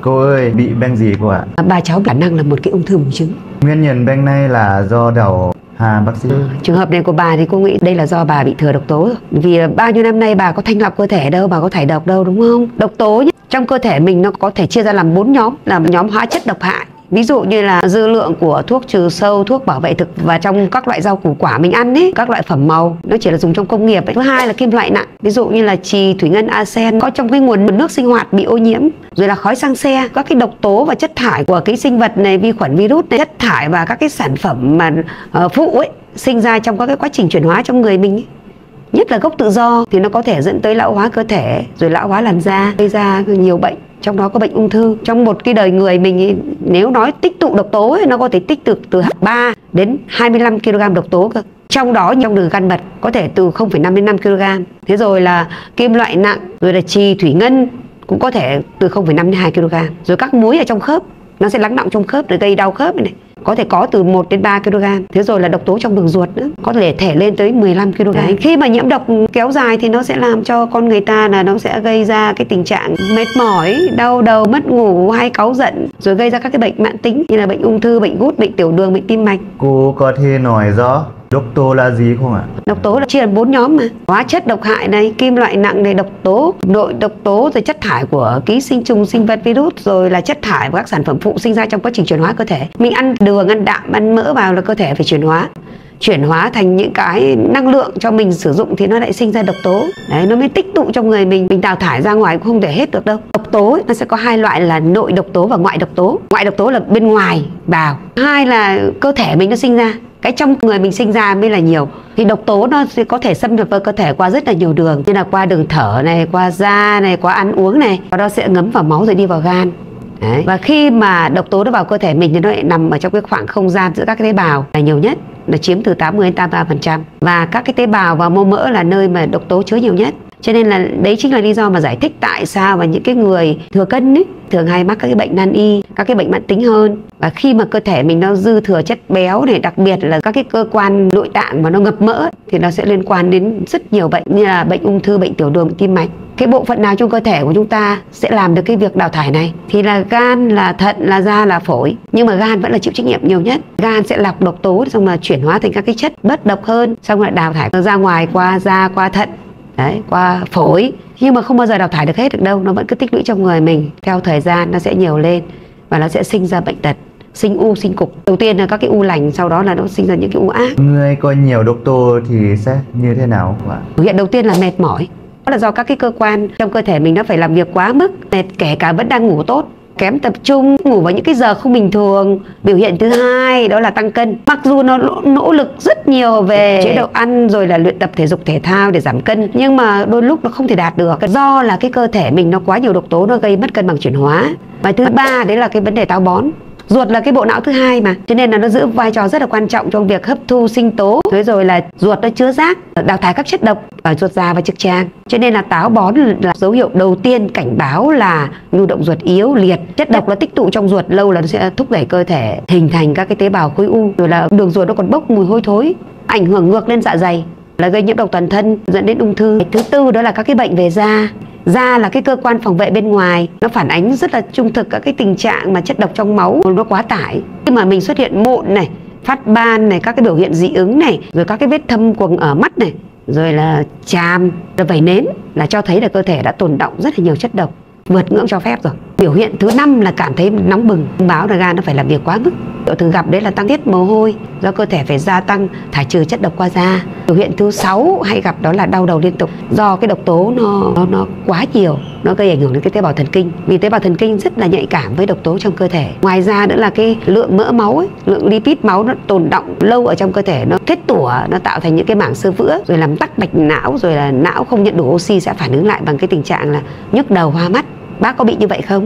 Cô ơi, bị bệnh gì cô ạ? Ba cháu khả năng là một cái ung thư buồng trứng. Nguyên nhân bệnh này là do đầu bác sĩ? Trường hợp này của bà thì cô nghĩ đây là do bà bị thừa độc tố rồi. Vì bao nhiêu năm nay bà có thanh lọc cơ thể đâu, bà có thải độc đâu, đúng không? Độc tố trong cơ thể mình nó có thể chia ra làm 4 nhóm, là nhóm hóa chất độc hại. Ví dụ như là dư lượng của thuốc trừ sâu, thuốc bảo vệ thực và trong các loại rau củ quả mình ăn ấy, các loại phẩm màu, nó chỉ là dùng trong công nghiệp ấy. Thứ hai là kim loại nặng, ví dụ như là chì, thủy ngân, arsen có trong cái nguồn nước sinh hoạt bị ô nhiễm, rồi là khói xăng xe, các cái độc tố và chất thải của cái sinh vật này, vi khuẩn, virus này, chất thải và các cái sản phẩm mà phụ ấy sinh ra trong các cái quá trình chuyển hóa trong người mình ấy. Nhất là gốc tự do thì nó có thể dẫn tới lão hóa cơ thể, rồi lão hóa làn da, gây ra nhiều bệnh, trong đó có bệnh ung thư. Trong một cái đời người mình ấy, nếu nói tích tụ độc tố ấy, nó có thể tích tụ từ 3 đến 25 kg độc tố cơ. Trong đó trong đường gan mật có thể từ 0,5 đến 5 kg. Thế rồi là kim loại nặng, rồi là chì, thủy ngân cũng có thể từ 0,5 đến 2 kg. Rồi các muối ở trong khớp, nó sẽ lắng đọng trong khớp để gây đau khớp này, có thể có từ 1 đến 3 kg. Thế rồi là độc tố trong đường ruột nữa, có thể lên tới 15 kg. Khi mà nhiễm độc kéo dài thì nó sẽ làm cho con người ta là nó sẽ gây ra cái tình trạng mệt mỏi, đau đầu, mất ngủ hay cáu giận, rồi gây ra các cái bệnh mãn tính như là bệnh ung thư, bệnh gút, bệnh tiểu đường, bệnh tim mạch. Cô có thể nói rõ độc tố là gì không ạ? Độc tố là chia làm 4 nhóm mà. Hóa chất độc hại này, kim loại nặng này, độc tố, nội độc tố, rồi chất thải của ký sinh trùng, sinh vật, virus, rồi là chất thải và các sản phẩm phụ sinh ra trong quá trình chuyển hóa cơ thể. Mình ăn đường, ăn đạm, ăn mỡ vào là cơ thể phải chuyển hóa thành những cái năng lượng cho mình sử dụng thì nó lại sinh ra độc tố. Đấy, nó mới tích tụ trong người mình đào thải ra ngoài cũng không thể hết được đâu. Độc tố ấy, nó sẽ có hai loại là nội độc tố và ngoại độc tố. Ngoại độc tố là bên ngoài vào. Hai là cơ thể mình nó sinh ra. Cái trong người mình sinh ra mới là nhiều. Thì độc tố nó sẽ có thể xâm nhập vào cơ thể qua rất là nhiều đường, như là qua đường thở này, qua da này, qua ăn uống này, và nó sẽ ngấm vào máu rồi đi vào gan. Đấy. Và khi mà độc tố nó vào cơ thể mình thì nó lại nằm ở trong cái khoảng không gian giữa các cái tế bào là nhiều nhất, là chiếm từ 80 đến 83%. Và các cái tế bào và mô mỡ là nơi mà độc tố chứa nhiều nhất. Cho nên là đấy chính là lý do mà giải thích tại sao mà những cái người thừa cân ấy, thường hay mắc các cái bệnh nan y, các cái bệnh mãn tính hơn. Và khi mà cơ thể mình nó dư thừa chất béo này, đặc biệt là các cái cơ quan nội tạng mà nó ngập mỡ thì nó sẽ liên quan đến rất nhiều bệnh như là bệnh ung thư, bệnh tiểu đường, bệnh tim mạch. Cái bộ phận nào trong cơ thể của chúng ta sẽ làm được cái việc đào thải này? Thì là gan, là thận, là da, là phổi. Nhưng mà gan vẫn là chịu trách nhiệm nhiều nhất. Gan sẽ lọc độc tố xong là chuyển hóa thành các cái chất bất độc hơn, xong lại đào thải ra ngoài qua da, qua thận. Đấy, qua phổi. Nhưng mà không bao giờ đào thải được hết được đâu. Nó vẫn cứ tích lũy trong người mình. Theo thời gian nó sẽ nhiều lên và nó sẽ sinh ra bệnh tật, sinh u, sinh cục. Đầu tiên là các cái u lành, sau đó là nó sinh ra những cái u ác. Người có nhiều độc tố thì sẽ như thế nào ạ? Biểu hiện đầu tiên là mệt mỏi. Đó là do các cái cơ quan trong cơ thể mình nó phải làm việc quá mức, mệt, kể cả vẫn đang ngủ tốt, kém tập trung, ngủ vào những cái giờ không bình thường. Biểu hiện thứ hai đó là tăng cân. Mặc dù nó nỗ lực rất nhiều về chế độ ăn rồi là luyện tập thể dục thể thao để giảm cân, nhưng mà đôi lúc nó không thể đạt được do là cái cơ thể mình nó quá nhiều độc tố, nó gây mất cân bằng chuyển hóa. Và thứ ba đấy là cái vấn đề táo bón. Ruột là cái bộ não thứ hai mà, cho nên là nó giữ vai trò rất là quan trọng trong việc hấp thu sinh tố, rồi là ruột nó chứa rác, đào thải các chất độc ở ruột già và trực tràng. Cho nên là táo bón là dấu hiệu đầu tiên cảnh báo là nhu động ruột yếu, liệt. Chất độc nó tích tụ trong ruột lâu là nó sẽ thúc đẩy cơ thể hình thành các cái tế bào khối u, rồi là đường ruột nó còn bốc mùi hôi thối, ảnh hưởng ngược lên dạ dày, là gây nhiễm độc toàn thân, dẫn đến ung thư. Thứ tư đó là các cái bệnh về da. Da là cái cơ quan phòng vệ bên ngoài, nó phản ánh rất là trung thực các cái tình trạng mà chất độc trong máu nó quá tải. Khi mà mình xuất hiện mụn này, phát ban này, các cái biểu hiện dị ứng này, rồi các cái vết thâm quầng ở mắt này, rồi là chàm, rồi vẩy nến là cho thấy là cơ thể đã tồn đọng rất là nhiều chất độc, vượt ngưỡng cho phép rồi. Biểu hiện thứ 5 là cảm thấy nóng bừng, báo là gan nó phải làm việc quá mức. Thường gặp đấy là tăng tiết mồ hôi, do cơ thể phải gia tăng thải trừ chất độc qua da. Biểu hiện thứ 6 hay gặp đó là đau đầu liên tục, do cái độc tố nó quá nhiều, nó gây ảnh hưởng đến cái tế bào thần kinh. Vì tế bào thần kinh rất là nhạy cảm với độc tố trong cơ thể. Ngoài ra nữa là cái lượng mỡ máu ấy, lượng lipid máu nó tồn đọng lâu ở trong cơ thể, nó kết tủa, nó tạo thành những cái mảng xơ vữa, rồi làm tắc mạch não, rồi là não không nhận đủ oxy sẽ phản ứng lại bằng cái tình trạng là nhức đầu, hoa mắt. Bác có bị như vậy không?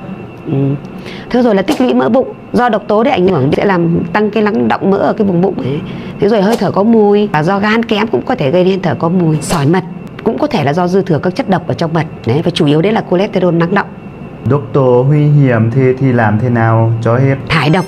Thế rồi là tích lũy mỡ bụng, do độc tố để ảnh hưởng sẽ làm tăng cái lắng đọng mỡ ở cái vùng bụng ấy. Thế rồi hơi thở có mùi, và do gan kém cũng có thể gây nên thở có mùi. Sỏi mật cũng có thể là do dư thừa các chất độc ở trong mật đấy, và chủ yếu đấy là cholesterol lắng đọng. Độc tố nguy hiểm thì làm thế nào cho hết? Thải độc đi.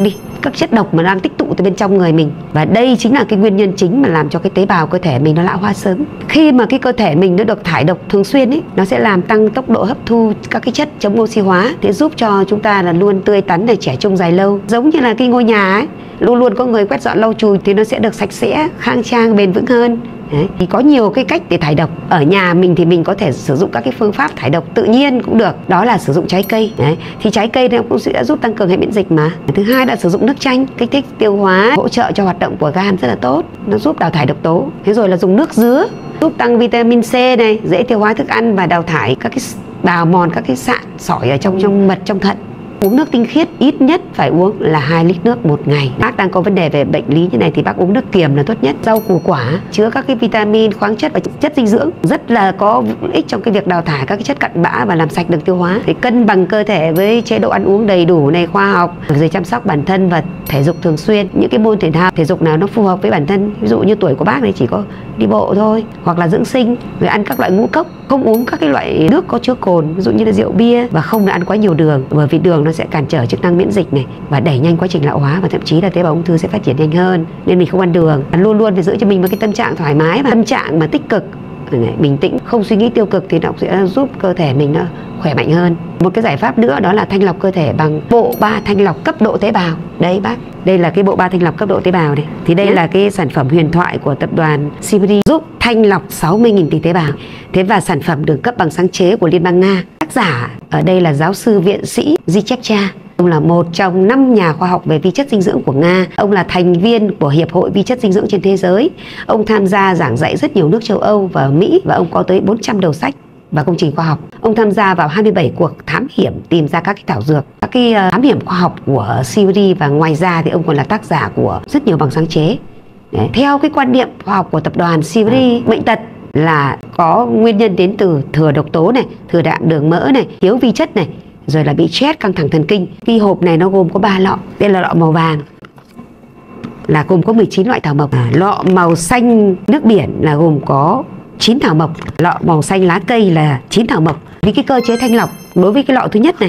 các chất độc mà đang tích tụ từ bên trong người mình. Và đây chính là cái nguyên nhân chính mà làm cho cái tế bào cơ thể mình nó lão hóa sớm. Khi mà cái cơ thể mình nó được thải độc thường xuyên ấy, nó sẽ làm tăng tốc độ hấp thu các cái chất chống oxy hóa, để giúp cho chúng ta là luôn tươi tắn để trẻ trung dài lâu. Giống như là cái ngôi nhà ấy, luôn luôn có người quét dọn lau chùi thì nó sẽ được sạch sẽ, khang trang, bền vững hơn. Đấy. Thì có nhiều cái cách để thải độc. Ở nhà mình thì mình có thể sử dụng các cái phương pháp thải độc tự nhiên cũng được. Đó là sử dụng trái cây. Đấy. Thì trái cây nó cũng sẽ giúp tăng cường hệ miễn dịch mà. Thứ hai là sử dụng nước chanh kích thích tiêu hóa, hỗ trợ cho hoạt động của gan rất là tốt. Nó giúp đào thải độc tố. Thế rồi là dùng nước dứa giúp tăng vitamin C này, dễ tiêu hóa thức ăn và đào thải các cái bào mòn các cái sạn sỏi ở trong mật, trong thận. Uống nước tinh khiết ít nhất phải uống là 2 lít nước một ngày. Bác đang có vấn đề về bệnh lý như này thì bác uống nước kiềm là tốt nhất. Rau củ quả chứa các cái vitamin, khoáng chất và chất dinh dưỡng rất là có ích trong cái việc đào thải các cái chất cặn bã và làm sạch đường tiêu hóa. Thì cân bằng cơ thể với chế độ ăn uống đầy đủ này, khoa học, rồi chăm sóc bản thân và thể dục thường xuyên. Những cái môn thể thao thể dục nào nó phù hợp với bản thân. Ví dụ như tuổi của bác này chỉ có đi bộ thôi, hoặc là dưỡng sinh, rồi ăn các loại ngũ cốc, không uống các cái loại nước có chứa cồn, ví dụ như là rượu bia, và không được ăn quá nhiều đường, bởi vì đường nó sẽ cản trở chức năng miễn dịch này và đẩy nhanh quá trình lão hóa, và thậm chí là tế bào ung thư sẽ phát triển nhanh hơn. Nên mình không ăn đường, luôn luôn phải giữ cho mình một cái tâm trạng thoải mái, và tâm trạng mà tích cực, bình tĩnh, không suy nghĩ tiêu cực thì nó sẽ giúp cơ thể mình nó khỏe mạnh hơn. Một cái giải pháp nữa đó là thanh lọc cơ thể bằng bộ 3 thanh lọc cấp độ tế bào. Đấy bác, đây là cái bộ 3 thanh lọc cấp độ tế bào này. Thì đây là cái sản phẩm huyền thoại của tập đoàn CBD, giúp thanh lọc 60.000 tỷ tế bào. Thế và sản phẩm được cấp bằng sáng chế của Liên bang Nga. Tác giả ở đây là giáo sư viện sĩ Zhivcheva. Ông là một trong 5 nhà khoa học về vi chất dinh dưỡng của Nga. Ông là thành viên của Hiệp hội Vi chất dinh dưỡng trên thế giới. Ông tham gia giảng dạy rất nhiều nước châu Âu và Mỹ, và ông có tới 400 đầu sách và công trình khoa học. Ông tham gia vào 27 cuộc thám hiểm tìm ra các cái thảo dược, các cái thám hiểm khoa học của CBD, và ngoài ra thì ông còn là tác giả của rất nhiều bằng sáng chế. Đấy. Theo cái quan niệm khoa học của tập đoàn CBD, bệnh tật là có nguyên nhân đến từ thừa độc tố này, thừa đạm, đường mỡ này, thiếu vi chất này, rồi là bị stress, căng thẳng thần kinh. Cái hộp này nó gồm có 3 lọ. Đây là lọ màu vàng là gồm có 19 loại thảo mộc. Lọ màu xanh nước biển là gồm có 9 thảo mộc. Lọ màu xanh lá cây là 9 thảo mộc. Vì cái cơ chế thanh lọc đối với cái lọ thứ nhất này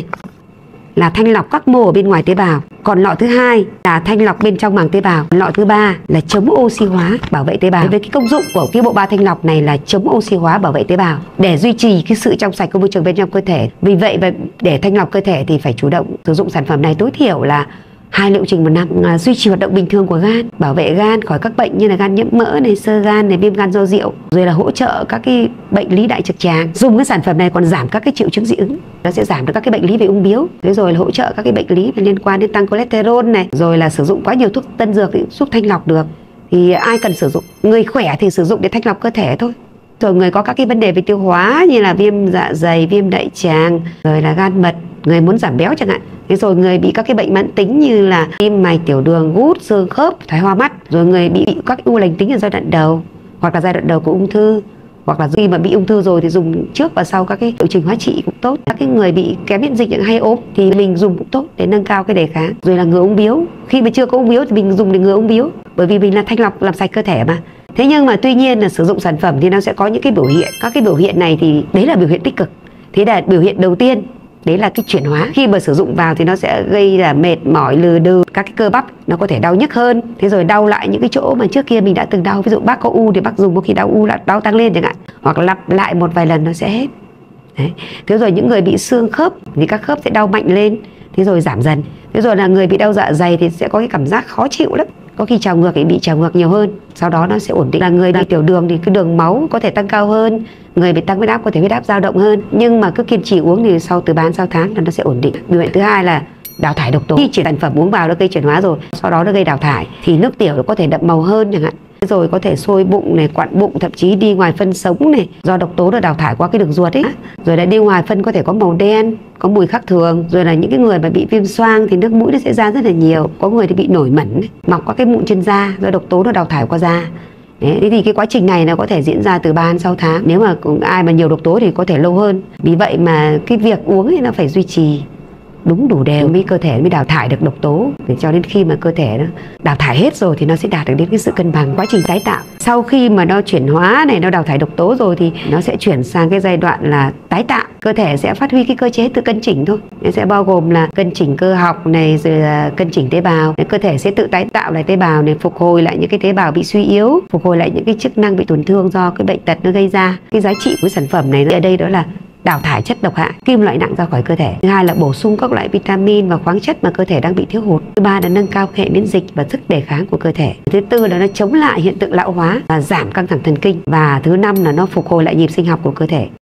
là thanh lọc các mô ở bên ngoài tế bào, còn lọ thứ hai là thanh lọc bên trong màng tế bào, lọ thứ ba là chống oxy hóa, bảo vệ tế bào. Với cái công dụng của cái bộ 3 thanh lọc này là chống oxy hóa, bảo vệ tế bào, để duy trì cái sự trong sạch của môi trường bên trong cơ thể. Vì vậy và để thanh lọc cơ thể thì phải chủ động sử dụng sản phẩm này tối thiểu là 2 liệu trình một năm. Duy trì hoạt động bình thường của gan, bảo vệ gan khỏi các bệnh như là gan nhiễm mỡ này, xơ gan này, viêm gan do rượu, rồi là hỗ trợ các cái bệnh lý đại trực tràng. Dùng cái sản phẩm này còn giảm các cái triệu chứng dị ứng, nó sẽ giảm được các cái bệnh lý về ung biếu, thế rồi là hỗ trợ các cái bệnh lý liên quan đến tăng cholesterol này, rồi là sử dụng quá nhiều thuốc tân dược thì giúp thanh lọc được. Thì ai cần sử dụng, người khỏe thì sử dụng để thanh lọc cơ thể thôi. Rồi người có các cái vấn đề về tiêu hóa như là viêm dạ dày, viêm đại tràng, rồi là gan mật, người muốn giảm béo chẳng hạn. Thế rồi người bị các cái bệnh mãn tính như là tim mạch, tiểu đường, gút, xương khớp, thoái hoa mắt, rồi người bị các u lành tính ở giai đoạn đầu hoặc là giai đoạn đầu của ung thư, hoặc là khi mà bị ung thư rồi thì dùng trước và sau các cái liệu trình hóa trị cũng tốt. Các cái người bị kém miễn dịch, những hay ốm thì mình dùng cũng tốt để nâng cao cái đề kháng. Rồi là ngừa ung biếu, khi mà chưa có ung biếu thì mình dùng để ngừa ung biếu, bởi vì mình là thanh lọc làm sạch cơ thể mà. Thế nhưng mà tuy nhiên là sử dụng sản phẩm thì nó sẽ có những cái biểu hiện. Các cái biểu hiện này thì đấy là biểu hiện tích cực. Thế là biểu hiện đầu tiên đấy là cái chuyển hóa. Khi mà sử dụng vào thì nó sẽ gây là mệt mỏi, lừ đừ, các cái cơ bắp nó có thể đau nhức hơn. Thế rồi đau lại những cái chỗ mà trước kia mình đã từng đau. Ví dụ bác có u thì bác dùng có khi đau u lại đau tăng lên chẳng hạn, hoặc lặp lại một vài lần nó sẽ hết. Đấy. Thế rồi những người bị xương khớp thì các khớp sẽ đau mạnh lên, thế rồi giảm dần. Thế rồi là người bị đau dạ dày thì sẽ có cái cảm giác khó chịu lắm, có khi trào ngược thì bị trào ngược nhiều hơn, sau đó nó sẽ ổn định. Là người bị tiểu đường thì cái đường máu có thể tăng cao hơn, người bị tăng huyết áp có thể huyết áp dao động hơn, nhưng mà cứ kiên trì uống thì sau từ 3 6 tháng là nó sẽ ổn định. Biểu hiện thứ hai là đào thải độc tố. Khi chỉ sản phẩm uống vào nó gây chuyển hóa rồi, sau đó nó gây đào thải thì nước tiểu nó có thể đậm màu hơn chẳng hạn, rồi có thể sôi bụng này, quặn bụng, thậm chí đi ngoài phân sống này, do độc tố nó đào thải qua cái đường ruột ấy. Rồi là đi ngoài phân có thể có màu đen, có mùi khác thường. Rồi là những cái người mà bị viêm xoang thì nước mũi nó sẽ ra rất là nhiều. Có người thì bị nổi mẩn, mọc các cái mụn trên da do độc tố nó đào thải qua da. Đấy, thì cái quá trình này nó có thể diễn ra từ 3 đến 6 tháng. Nếu mà ai mà nhiều độc tố thì có thể lâu hơn. Vì vậy mà cái việc uống ấy nó phải duy trì đúng đủ đều mới cơ thể mới đào thải được độc tố. Để cho đến khi mà cơ thể nó đào thải hết rồi thì nó sẽ đạt được đến cái sự cân bằng. Quá trình tái tạo sau khi mà nó chuyển hóa này, nó đào thải độc tố rồi thì nó sẽ chuyển sang cái giai đoạn là tái tạo. Cơ thể sẽ phát huy cái cơ chế tự cân chỉnh thôi. Nó sẽ bao gồm là cân chỉnh cơ học này, rồi là cân chỉnh tế bào. Cơ thể sẽ tự tái tạo lại tế bào này, phục hồi lại những cái tế bào bị suy yếu, phục hồi lại những cái chức năng bị tổn thương do cái bệnh tật nó gây ra. Cái giá trị của sản phẩm này ở đây đó là đào thải chất độc hại, kim loại nặng ra khỏi cơ thể. Thứ hai là bổ sung các loại vitamin và khoáng chất mà cơ thể đang bị thiếu hụt. Thứ ba là nâng cao hệ miễn dịch và sức đề kháng của cơ thể. Thứ tư là nó chống lại hiện tượng lão hóa và giảm căng thẳng thần kinh. Và thứ năm là nó phục hồi lại nhịp sinh học của cơ thể.